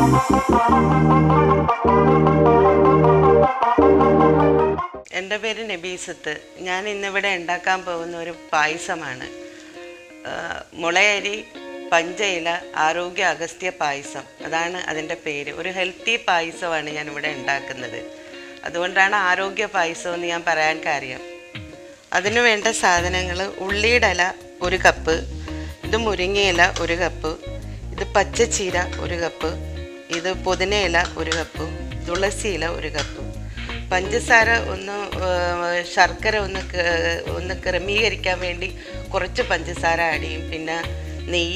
എൻ്റെ പേര് നബീസത്ത്. ഞാൻ ഇന്നിവിടെ ഉണ്ടാക്കാൻ പോകുന്ന ഒരു പായസമാണ്. മുളയരി പഞ്ചയില ആരോഗ്യ അഗസ്ത്യ പായസം, അതാണ് അതിൻ്റെ പേര്. ഒരു ഹെൽത്തി പായസമാണ് ഞാനിവിടെ ഉണ്ടാക്കുന്നത്. അതുകൊണ്ടാണ് ആരോഗ്യ പായസം എന്ന് ഞാൻ പറയാൻ കാര്യം. അതിനു വേണ്ട സാധനങ്ങൾ: ഉള്ളിയുടെ ഇല 1 കപ്പ്, ഇത് മുരിങ്ങയില 1 കപ്പ്, ഇത് പച്ചച്ചീര 1 കപ്പ്, ഇത് പുതിനയില 1 കപ്പ്, തുളസിയില 1 കപ്പ്. പഞ്ചസാര ശർക്കര ഒന്ന് ക്രമീകരിക്കാൻ വേണ്ടി കുറച്ച് പഞ്ചസാര ആഡ് ചെയ്യും. പിന്നെ നെയ്യ്,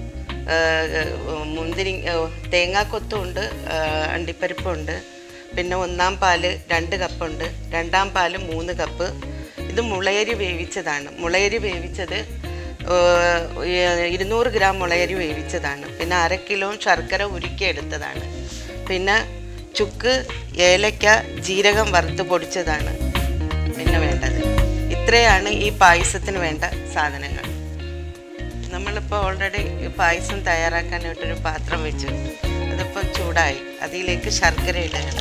തേങ്ങാക്കൊത്തുണ്ട്, അണ്ടിപ്പരിപ്പുണ്ട്, പിന്നെ 1-ാം പാല് 2 കപ്പുണ്ട്, 2-ാം പാല് 3 കപ്പ്. ഇത് മുളയരി വേവിച്ചതാണ്. മുളയരി വേവിച്ചത് 200 ഗ്രാം മുളയരി വേവിച്ചതാണ്. പിന്നെ 1/2 കിലോ ശർക്കര ഉരുക്കിയെടുത്തതാണ്. പിന്നെ ചുക്ക്, ഏലക്ക, ജീരകം വറുത്ത് പൊടിച്ചതാണ് പിന്നെ വേണ്ടത്. ഇത്രയാണ് ഈ പായസത്തിന് വേണ്ട സാധനങ്ങൾ. നമ്മളിപ്പോൾ ഓൾറെഡി പായസം തയ്യാറാക്കാനായിട്ടൊരു പാത്രം വെച്ചു. അതിപ്പോൾ ചൂടായി. അതിലേക്ക് ശർക്കര ഇടുകയാണ്.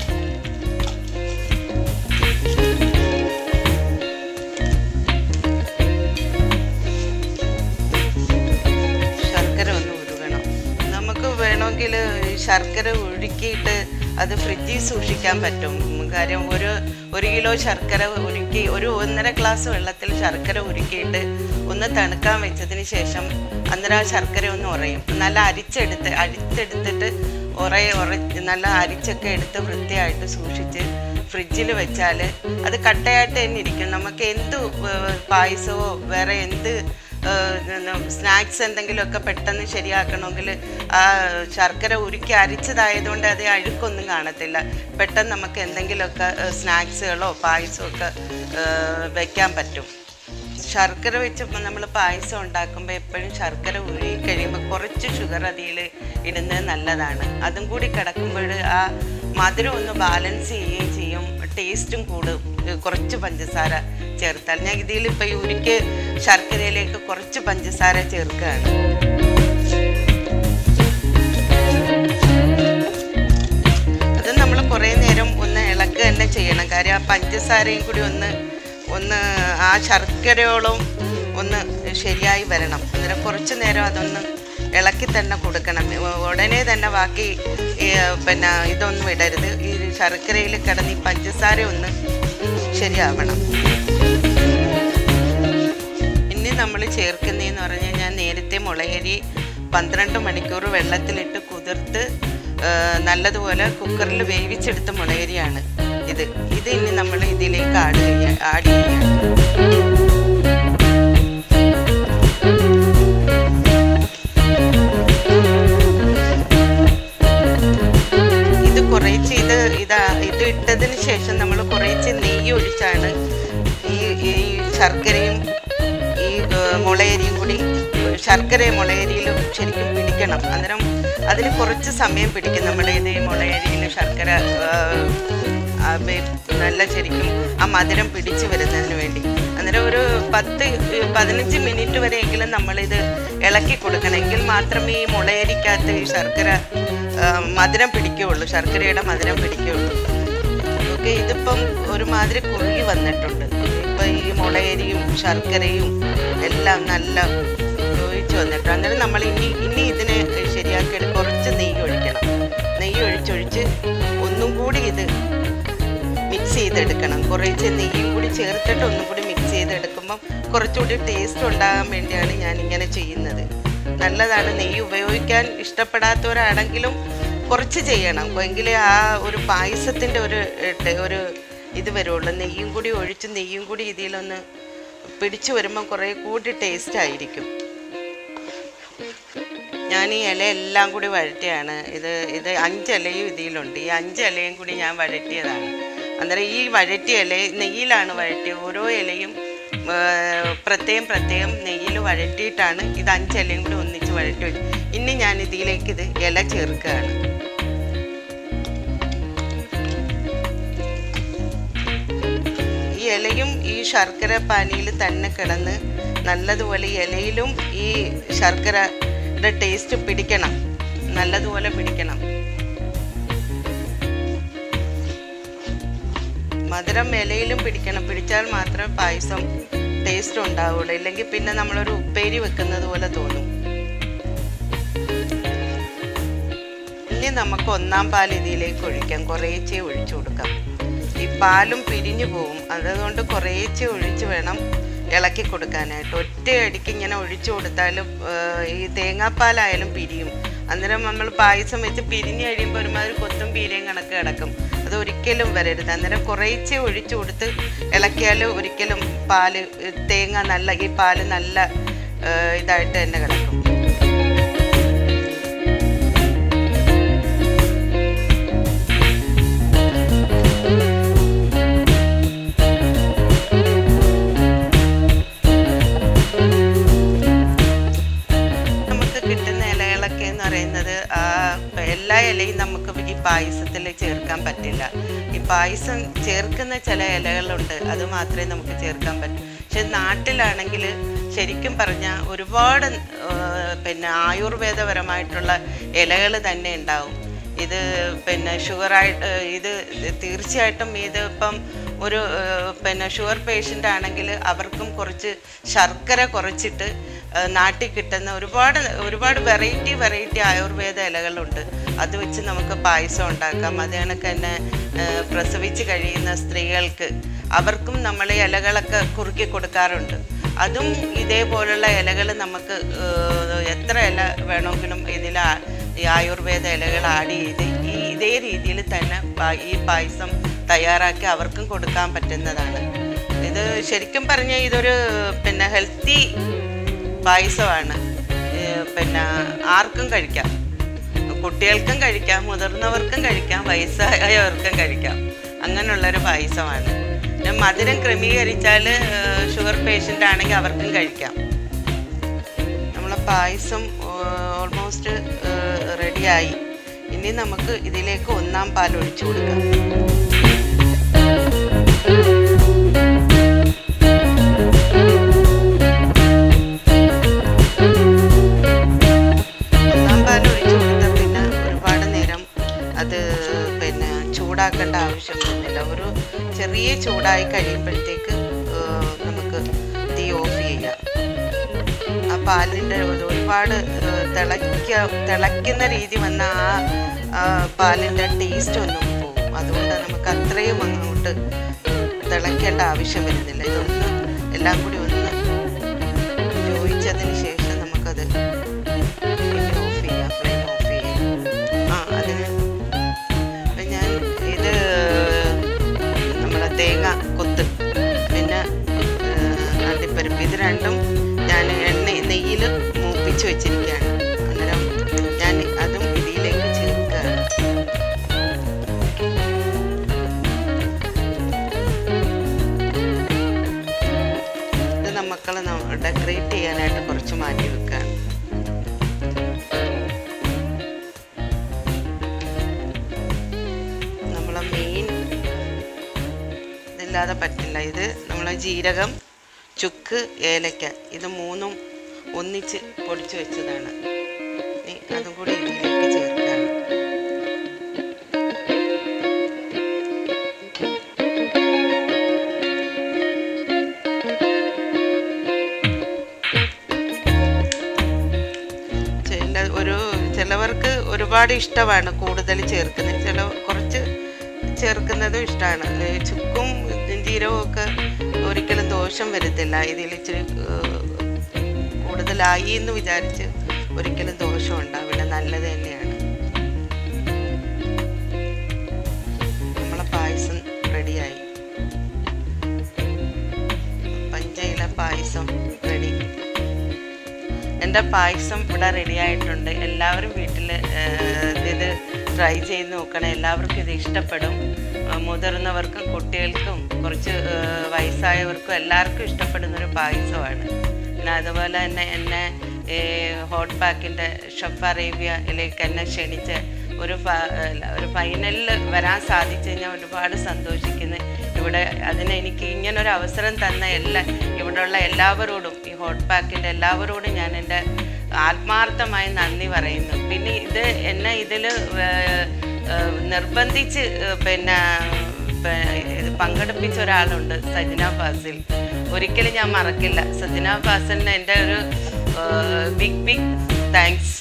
ശർക്കര ഒന്ന് ഉരുകണം. നമുക്ക് വേണമെങ്കിൽ ശർക്കര ഉരുക്കിയിട്ട് അത് ഫ്രിഡ്ജിൽ സൂക്ഷിക്കാൻ പറ്റും. കാര്യം ഒരു കിലോ ശർക്കര ഉരുക്കി 1.5 ഗ്ലാസ് വെള്ളത്തിൽ ശർക്കര ഉരുക്കിയിട്ട് ഒന്ന് തണുക്കാൻ വെച്ചതിന് ശേഷം അന്നേരം ആ ശർക്കര ഒന്ന് ഉറയും. നല്ല അരിച്ചെടുത്തിട്ട് നല്ല അരിച്ചൊക്കെ എടുത്ത് വൃത്തിയായിട്ട് സൂക്ഷിച്ച് ഫ്രിഡ്ജിൽ വെച്ചാൽ അത് കട്ടയായിട്ട് തന്നെ ഇരിക്കും. നമുക്ക് എന്ത് പായസമോ വേറെ എന്ത് സ്നാക്സ് എന്തെങ്കിലുമൊക്കെ പെട്ടെന്ന് ശരിയാക്കണമെങ്കിൽ ആ ശർക്കര ഉരുക്കി അരിച്ചതായതുകൊണ്ട് അത് അഴുക്കൊന്നും കാണത്തില്ല. പെട്ടെന്ന് നമുക്ക് എന്തെങ്കിലുമൊക്കെ സ്നാക്സുകളോ പായസമോ ഒക്കെ വയ്ക്കാൻ പറ്റും. ശർക്കര വെച്ച് നമ്മൾ പായസം ഉണ്ടാക്കുമ്പോൾ എപ്പോഴും ശർക്കര ഉരുകി കഴിയുമ്പോൾ കുറച്ച് ഷുഗർ അതിൽ ഇടുന്നത് നല്ലതാണ്. അതും കൂടി കിടക്കുമ്പോൾ ആ മധുരം ഒന്ന് ബാലൻസ് ചെയ്യുകയും ചെയ്യും, ടേസ്റ്റും കൂടും. കുറച്ച് പഞ്ചസാര ചേർത്താൽ ഞാൻ ഇതിലിപ്പോൾ ഉരുക്കി ശർക്കരയിലേക്ക് കുറച്ച് പഞ്ചസാര ചേർക്കുകയാണ്. അത് നമ്മൾ കുറേ നേരം ഒന്ന് ഇളക്കുക തന്നെ ചെയ്യണം. കാര്യം ആ പഞ്ചസാരയും കൂടി ഒന്ന് ആ ശർക്കരയോളം ഒന്ന് ശരിയായി വരണം. അന്നേരം കുറച്ച് നേരം അതൊന്ന് ഇളക്കി തന്നെ കൊടുക്കണം. ഉടനെ തന്നെ ബാക്കി പിന്നെ ഇതൊന്നും ഇടരുത്. ഈ ശർക്കരയിൽ കിടന്ന് ഈ പഞ്ചസാര ഒന്ന് ശരിയാവണം. ഇനി നമ്മൾ ചേർക്കുന്നതെന്ന് പറഞ്ഞാൽ, ഞാൻ നേരത്തെ മുളയരി 12 മണിക്കൂർ വെള്ളത്തിലിട്ട് കുതിർത്ത് നല്ലതുപോലെ കുക്കറിൽ വേവിച്ചെടുത്ത മുളയരിയാണ് ഇത്. ഇനി നമ്മൾ ഇതിലേക്ക് ആഡ് ചെയ്യുകയാണ്. ഇത് കുറേച്ച് ഇത് ഇട്ടതിന് ശേഷം നമ്മൾ കുറേച്ച് നെയ്യ് ഒഴിച്ചാണ് ഈ ശർക്കരയും ഈ മുളയരിയും കൂടി ശർക്കരയും മുളയരിയിലും ശരിക്കും പിടിക്കണം. അന്നേരം അതിന് കുറച്ച് സമയം പിടിക്കും. നമ്മുടെ ഇത് മുളയരിയിൽ ശർക്കര നല്ല ശരിക്കും ആ മധുരം പിടിച്ചു വരുന്നതിന് വേണ്ടി. അന്നേരം ഒരു 10-15 മിനിറ്റ് വരെയെങ്കിലും നമ്മളിത് ഇളക്കി കൊടുക്കണമെങ്കിൽ മാത്രമേ ഈ മുളയരിക്കകത്ത് ഈ ശർക്കര മധുരം പിടിക്കുകയുള്ളൂ, ശർക്കരയുടെ മധുരം പിടിക്കുകയുള്ളൂ. ഓക്കെ, ഇതിപ്പം ഒരുമാതിരി കുറുകി വന്നിട്ടുണ്ട്. ഇപ്പം ഈ മുളയരിയും ശർക്കരയും എല്ലാം നല്ല ഒഴിച്ച് വന്നിട്ടുണ്ട്. അന്നേരം നമ്മൾ ഇനി ഇതിനെ ശരിയാക്കിയിട്ട് കുറച്ച് നെയ്യ് ഒഴിക്കണം. നെയ്യ് ഒഴിച്ചൊഴിച്ച് ഒന്നും കൂടി ഇത് മിക്സ് ചെയ്തെടുക്കണം. കുറച്ച് നെയ്യും കൂടി ചേർത്തിട്ട് ഒന്നും കൂടി മിക്സ് ചെയ്തെടുക്കുമ്പം കുറച്ചുകൂടി ടേസ്റ്റ് ഉണ്ടാകാൻ വേണ്ടിയാണ് ഞാനിങ്ങനെ ചെയ്യുന്നത്. നല്ലതാണ്. നെയ്യ് ഉപയോഗിക്കാൻ ഇഷ്ടപ്പെടാത്തവരാണെങ്കിലും കുറച്ച് ചെയ്യണം, എങ്കിലേ ആ ഒരു പായസത്തിൻ്റെ ഒരു ഇത് വരുള്ളൂ. നെയ്യും കൂടി ഒഴിച്ച് നെയ്യും കൂടി ഇതിലൊന്ന് പിടിച്ചു വരുമ്പം കുറേ കൂടി ടേസ്റ്റ് ആയിരിക്കും. ഞാൻ ഈ ഇല എല്ലാം കൂടി വഴറ്റിയാണ്. ഇത് 5 ഇലയും ഇതിലുണ്ട്. ഈ 5 ഇലയും കൂടി ഞാൻ വഴറ്റിയതാണ്. അന്നേരം ഈ വഴറ്റിയ ഇല നെയ്യിലാണ് വഴറ്റിയത്. ഓരോ ഇലയും പ്രത്യേകം നെയ്യിൽ വഴറ്റിയിട്ടാണ് ഇത് 5 ഇലയും കൂടി ഒന്നിച്ച് വഴറ്റി വെച്ചു. ഇനി ഞാൻ ഇതിലേക്ക് ഇല ചേർക്കുകയാണ്. ഈ ഇലയും ഈ ശർക്കര പാനിയിൽ തന്നെ കിടന്ന് നല്ലതുപോലെ ഇലയിലും ഈ ശർക്കരയുടെ ടേസ്റ്റ് പിടിക്കണം, നല്ലതുപോലെ പിടിക്കണം. മധുരം ഇലയിലും പിടിക്കണം, പിടിച്ചാൽ മാത്രമേ പായസം ടേസ്റ്റ് ഉണ്ടാവുള്ളൂ. ഇല്ലെങ്കിൽ പിന്നെ നമ്മളൊരു ഉപ്പേരി വെക്കുന്നത് പോലെ തോന്നും. ഇനി നമുക്ക് ഒന്നാം പാൽ ഇതിലേക്ക് ഒഴിക്കാം. കുറേശ്ശെ ഒഴിച്ചു കൊടുക്കാം. ഈ പാലും പിരിഞ്ഞു പോകും, അതുകൊണ്ട് കുറേശ്ശെ ഒഴിച്ച് വേണം ഇളക്കി കൊടുക്കാനായിട്ട്. ഒറ്റയടിക്ക് ഇങ്ങനെ ഒഴിച്ചു കൊടുത്താലും ഈ തേങ്ങാപ്പാലായാലും പിരിയും. അന്നേരം നമ്മൾ പായസം വെച്ച് പിരിഞ്ഞ് കഴിയുമ്പോൾ ഒരുമാതിരി കൊത്തും പീരയും കണക്ക് കിടക്കും. അത് ഒരിക്കലും വരരുത്. അന്നേരം കുറേശ്ശെ ഒഴിച്ചു കൊടുത്ത് ഇളക്കിയാൽ ഒരിക്കലും ഈ പാല് നല്ല ഇതായിട്ട് തന്നെ കിടക്കും. എല്ലാ ഇലയും നമുക്ക് ഈ പായസത്തിൽ ചേർക്കാൻ പറ്റില്ല. ഈ പായസം ചേർക്കുന്ന ചില ഇലകളുണ്ട്, അത് മാത്രമേ നമുക്ക് ചേർക്കാൻ പറ്റൂ. പക്ഷെ നാട്ടിലാണെങ്കിൽ ശരിക്കും പറഞ്ഞാൽ ഒരുപാട് ആയുർവേദപരമായിട്ടുള്ള ഇലകൾ തന്നെ ഉണ്ടാവും. ഇത് ഷുഗറായിട്ട് ഇത് തീർച്ചയായിട്ടും ഇതിപ്പം ഒരു ഷുഗർ പേഷ്യൻ്റ് ആണെങ്കിൽ അവർക്കും കുറച്ച് ശർക്കര കുറച്ചിട്ട് നാട്ടിൽ കിട്ടുന്ന ഒരുപാട് വെറൈറ്റി ആയുർവേദ ഇലകളുണ്ട്. അത് വെച്ച് നമുക്ക് പായസം ഉണ്ടാക്കാം. അത് കണക്ക് തന്നെ പ്രസവിച്ച് കഴിയുന്ന സ്ത്രീകൾക്ക് അവർക്കും നമ്മൾ ഇലകളൊക്കെ കുറുക്കി കൊടുക്കാറുണ്ട്. അതും ഇതേപോലുള്ള ഇലകൾ നമുക്ക് എത്ര ഇല വേണമെങ്കിലും ഇതിൽ ഈ ആയുർവേദ ഇലകൾ ആഡ് ചെയ്ത് ഇതേ രീതിയിൽ തന്നെ ഈ പായസം തയ്യാറാക്കി അവർക്കും കൊടുക്കാൻ പറ്റുന്നതാണ്. ഇത് ശരിക്കും പറഞ്ഞാൽ ഇതൊരു ഹെൽത്തി പായസമാണ്. ആർക്കും കഴിക്കാം, കുട്ടികൾക്കും കഴിക്കാം, മുതിർന്നവർക്കും കഴിക്കാം, വയസ്സായവർക്കും കഴിക്കാം. അങ്ങനെയുള്ളൊരു പായസമാണ്. മധുരം ക്രമീകരിച്ചാൽ ഷുഗർ പേഷ്യൻ്റ് ആണെങ്കിൽ അവർക്കും കഴിക്കാം. നമ്മളെ പായസം ഓൾമോസ്റ്റ് റെഡിയായി. ഇനി നമുക്ക് ഇതിലേക്ക് ഒന്നാം പാൽ ഒഴിച്ചു കൊടുക്കാം. ചൂടാക്കേണ്ട ആവശ്യം വരുന്നില്ല. ഒരു ചെറിയ ചൂടായി കഴിയുമ്പോഴത്തേക്ക് നമുക്ക് തീ ഓഫ് ചെയ്യാം. ആ പാലിൻ്റെ ഒരുപാട് തിളയ്ക്കുന്ന രീതി വന്ന ആ പാലിൻ്റെ ടേസ്റ്റ് ഒന്നും പോകും. അതുകൊണ്ട് നമുക്ക് അത്രയും അങ്ങോട്ട് തിളയ്ക്കേണ്ട ആവശ്യം വരുന്നില്ല. ഇതൊന്ന് എല്ലാം കൂടി ഒന്ന് യോജിച്ചതിന് ശേഷം നമുക്കത് ഓഫ് ചെയ്യാം, ഫ്ലെയിം ഓഫ് ചെയ്യാം. അതിന് തേങ്ങ കൊത്ത് പിന്നെ അണ്ടിപ്പരിപ്പ് ഇത് രണ്ടും ഞാൻ നെയ്യിൽ മൂപ്പിച്ച് വെച്ചിരിക്കുകയാണ്. അന്നേരം ഞാൻ അതും ഇതിലേക്ക് ചേർക്കുകയാണ്. ഇത് നമുക്ക് ഡെക്കറേറ്റ് ചെയ്യാനായിട്ട് കുറച്ച് മാറ്റി വെക്കുകയാണ്. നമ്മളെ മെയിൻ ഇല്ലാതെ പറ്റില്ല. ഇത് നമ്മളെ ജീരകം, ചുക്ക്, ഏലക്ക ഇത് മൂന്നും ഒന്നിച്ച് പൊടിച്ചു വെച്ചതാണ്. അതും കൂടി ഇതിലേക്ക് ചേർക്കുകയാണ്. ചിലവർക്ക് ഒരുപാട് ഇഷ്ടമാണ് കൂടുതൽ ചേർക്കുന്നത്, കുറച്ച് ചേർക്കുന്നതും ഇഷ്ടമാണ്. ചുക്കും ജീരകവും ഒക്കെ ഒരിക്കലും ദോഷം വരുത്തില്ല. ഇതിൽ ഇച്ചിരി കൂടുതലായി എന്ന് വിചാരിച്ച് ഒരിക്കലും ദോഷം ഉണ്ടാവില്ല, നല്ലത് തന്നെയാണ്. നമ്മളെ പായസം റെഡിയായി. പഞ്ചയില പായസം റെഡി. എൻ്റെ പായസം ഇവിടെ റെഡിയായിട്ടുണ്ട്. എല്ലാവരും വീട്ടിൽ ഇത് ട്രൈ ചെയ്ത് നോക്കണം. എല്ലാവർക്കും ഇത് ഇഷ്ടപ്പെടും. മുതിർന്നവർക്കും കുട്ടികൾക്കും കുറച്ച് വയസ്സായവർക്കും എല്ലാവർക്കും ഇഷ്ടപ്പെടുന്നൊരു പായസമാണ്. പിന്നെ അതുപോലെ തന്നെ എന്നെ ഹോട്ട് പാക്കിൻ്റെ ഷെഫ് അറേബ്യയിലേക്ക് എന്നെ ക്ഷണിച്ച് ഒരു ഫൈനലിൽ വരാൻ സാധിച്ചു ഞാൻ ഒരുപാട് സന്തോഷിക്കുന്നു. ഇവിടെ എനിക്ക് ഇങ്ങനൊരു അവസരം തന്ന ഇവിടെയുള്ള എല്ലാവരോടും, ഈ ഹോട്ട് പാക്കിൻ്റെ എല്ലാവരോടും ഞാൻ എൻ്റെ ആത്മാർത്ഥമായി നന്ദി പറയുന്നു. പിന്നെ എന്നെ ഇതിൽ നിർബന്ധിച്ച് പങ്കെടുപ്പിച്ച ഒരാളുണ്ട്, സജ്ന ഫാസിൽ. ഒരിക്കലും ഞാൻ മറക്കില്ല. സജ്ന ഫാസിലിന് എൻ്റെ ഒരു ബിഗ് താങ്ക്സ്.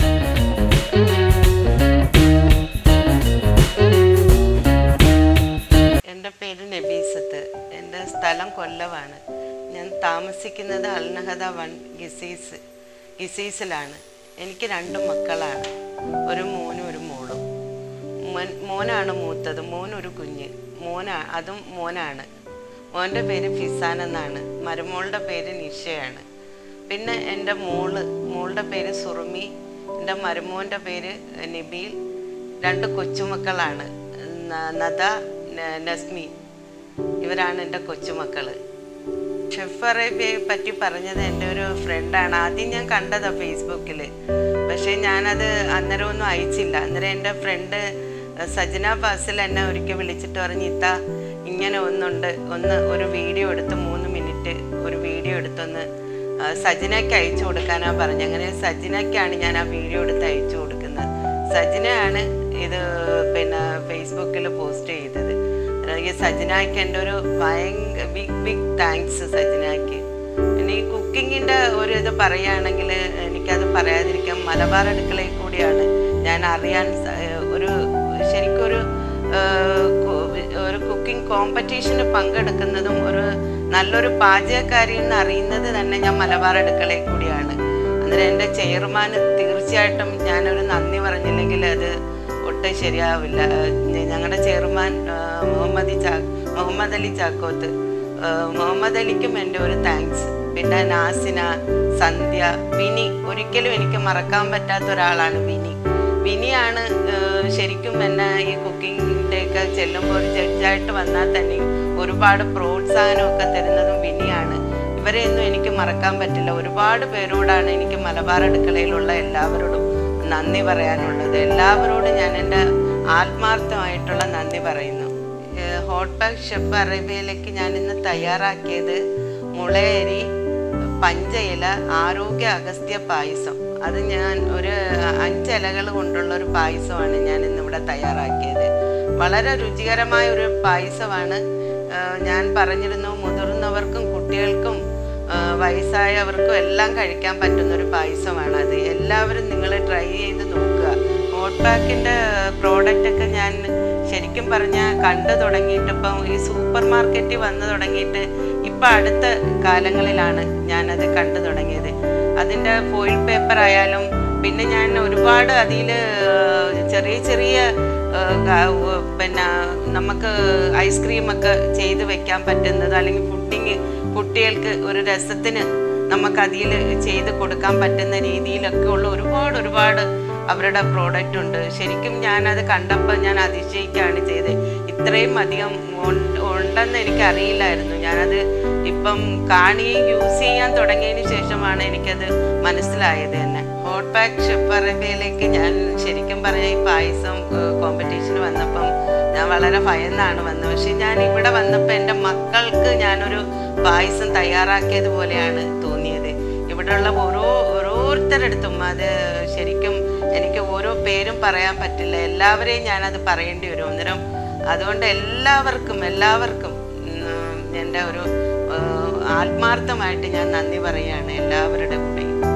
എൻ്റെ പേര് നബീസത്ത്. എൻ്റെ സ്ഥലം കൊല്ലമാണ്. ഞാൻ താമസിക്കുന്നത് അൽനഹദ 1 ഗിസീസിലാണ്. എനിക്ക് 2 മക്കളാണ്, ഒരു മോനും ഒരു മോളും. മോനാണ് മൂത്തത്, മോനൊരു കുഞ്ഞ്. അതും മോനാണ്. മോൻ്റെ പേര് ഫിസാൻ എന്നാണ്. മരുമോളുടെ പേര് നിഷയാണ്. പിന്നെ എൻ്റെ മോളുടെ പേര് സുറുമി. എൻ്റെ മരുമോൻ്റെ പേര് നബീൽ. 2 കൊച്ചുമക്കളാണ്, നദ, നസ്മി. ഇവരാണ് എൻ്റെ കൊച്ചുമക്കൾ. ഷെഫ് അറേബ്യയെ പറ്റി പറഞ്ഞത് എൻ്റെ ഒരു ഫ്രണ്ടാണ്. ആദ്യം ഞാൻ കണ്ടതാണ് ഫേസ്ബുക്കിൽ, പക്ഷേ ഞാനത് അന്നേരമൊന്നും അയച്ചില്ല. അന്നേരം എൻ്റെ ഫ്രണ്ട് സജ്ന ഫാസിൽ എന്നെ ഒരിക്കൽ വിളിച്ചിട്ട് പറഞ്ഞ്, ഇത്താ ഇങ്ങനെ ഒരു വീഡിയോ എടുത്ത് 3 മിനിറ്റ് ഒരു വീഡിയോ എടുത്തൊന്ന് സജ്നയ്ക്ക് അയച്ചു കൊടുക്കാനാണ് പറഞ്ഞു. അങ്ങനെ സജ്നയ്ക്കാണ് ഞാൻ ആ വീഡിയോ എടുത്ത് അയച്ചു കൊടുക്കുന്നത്. സജ്നയാണ് ഇത് ഫേസ്ബുക്കിൽ പോസ്റ്റ് ചെയ്തത്. ഈ സജ്നയ്ക്ക് എൻ്റെ ഒരു ഭയങ്കര ബിഗ് താങ്ക്സ് സജ്നയ്ക്ക്. പിന്നെ ഈ കുക്കിങ്ങിൻ്റെ ഒരു ഇത് പറയുകയാണെങ്കിൽ എനിക്കത് പറയാതിരിക്കാം. മലബാർ അടുക്കളയിൽ കൂടിയാണ് ഞാൻ അറിയാൻ ശരിക്കും ഒരു കുക്കിംഗ് കോമ്പറ്റീഷന് പങ്കെടുക്കുന്നതും നല്ലൊരു പാചകക്കാരി എന്ന് അറിയുന്നത് തന്നെ ഞാൻ മലബാർ അടുക്കളയിൽ കൂടിയാണ്. അന്നേരം എൻ്റെ ചെയർമാന് തീർച്ചയായിട്ടും ഞാനൊരു നന്ദി പറഞ്ഞില്ലെങ്കിൽ അത് ഒട്ടും ശരിയാവില്ല. ഞങ്ങളുടെ ചെയർമാൻ മുഹമ്മദ് അലി ചാക്കോത്ത്, മുഹമ്മദ് അലിക്കും എൻ്റെ ഒരു താങ്ക്സ്. പിന്നെ നാസിന, സന്ധ്യ, വിനി. ഒരിക്കലും എനിക്ക് മറക്കാൻ പറ്റാത്ത ഒരാളാണ് വിനിയാണ് ശരിക്കും എന്നെ ഈ കുക്കിങ്ങിൻ്റെയൊക്കെ ചെല്ലുമ്പോൾ ഒരു ജഡ്ജായിട്ട് വന്നാൽ തന്നെ ഒരുപാട് പ്രോത്സാഹനമൊക്കെ തരുന്നതും വിനിയാണ്. ഇവരെയൊന്നും എനിക്ക് മറക്കാൻ പറ്റില്ല. ഒരുപാട് പേരോടാണ് എനിക്ക് മലബാർ അടുക്കളയിലുള്ള എല്ലാവരോടും നന്ദി പറയാനുള്ളത്. എല്ലാവരോടും ഞാൻ എൻ്റെ ആത്മാർത്ഥമായിട്ടുള്ള നന്ദി പറയുന്നു. ഹോട്ട് പാക്ക് ഷെഫ് അറേബ്യയിലേക്ക് ഞാനിന്ന് തയ്യാറാക്കിയത് മുളയരി, പഞ്ചയില, ആരോഗ്യ അഗസ്ത്യ പായസം. അത് ഞാൻ ഒരു 5 ഇലകൾ കൊണ്ടുള്ള ഒരു പായസമാണ് ഞാൻ ഇന്നിവിടെ തയ്യാറാക്കിയത്. വളരെ രുചികരമായ ഒരു പായസമാണ്. ഞാൻ പറഞ്ഞിരുന്നു, മുതിർന്നവർക്കും കുട്ടികൾക്കും വയസ്സായവർക്കും എല്ലാം കഴിക്കാൻ പറ്റുന്നൊരു പായസമാണ് അത്. എല്ലാവരും നിങ്ങൾ ട്രൈ ചെയ്ത് നോക്കുക. ഹോട്ട് പാക്കിൻ്റെ പ്രോഡക്റ്റൊക്കെ ഞാൻ ശരിക്കും പറഞ്ഞാൽ കണ്ടു തുടങ്ങിയിട്ട് ഇപ്പം ഈ സൂപ്പർ മാർക്കറ്റിൽ വന്നു തുടങ്ങിയിട്ട് ഇപ്പം അടുത്ത കാലങ്ങളിലാണ് ഞാനത് കണ്ടു തുടങ്ങിയത്. അതിൻ്റെ ഫോയിൽ പേപ്പർ ആയാലും പിന്നെ ഞാൻ ഒരുപാട് അതിൽ ചെറിയ നമുക്ക് ഐസ്ക്രീമൊക്കെ ചെയ്ത് വെക്കാൻ പറ്റുന്നത്, അല്ലെങ്കിൽ കുട്ടികൾക്ക് ഒരു രസത്തിന് നമുക്കതിൽ ചെയ്ത് കൊടുക്കാൻ പറ്റുന്ന രീതിയിലൊക്കെ ഉള്ള ഒരുപാട് അവരുടെ പ്രോഡക്റ്റ് ഉണ്ട്. ശരിക്കും ഞാനത് കണ്ടപ്പോൾ ഞാൻ അതിശയിക്കുകയാണ് ചെയ്തത്. ഇത്രയും അധികം ഉണ്ടെന്ന് എനിക്കറിയില്ലായിരുന്നു. ഞാനത് ഇപ്പം കാണുകയും യൂസ് ചെയ്യാൻ തുടങ്ങിയതിന് ശേഷമാണ് എനിക്കത് മനസ്സിലായത് തന്നെ. ഹോട്ട് പാക്ക് ഷെഫ് അറേബ്യയിലേക്ക് ഞാൻ ശരിക്കും പറഞ്ഞാൽ ഈ പായസം കോമ്പറ്റീഷന് വന്നപ്പം ഞാൻ വളരെ ഭയന്നാണ് വന്നത്. പക്ഷെ ഞാൻ ഇവിടെ വന്നപ്പോൾ എൻ്റെ മക്കൾക്ക് ഞാനൊരു പായസം തയ്യാറാക്കിയതുപോലെയാണ് തോന്നിയത്. ഇവിടെയുള്ള ഓരോരുത്തരടുത്തും അത് ശരിക്കും എനിക്ക് ഓരോ പേരും പറയാൻ പറ്റില്ല. എല്ലാവരെയും ഞാനത് പറയേണ്ടി വരും. അന്നേരം അതുകൊണ്ട് എല്ലാവർക്കും എൻ്റെ ഒരു ആത്മാർത്ഥമായിട്ട് ഞാൻ നന്ദി പറയുകയാണ് എല്ലാവരുടെ കൂടെയും.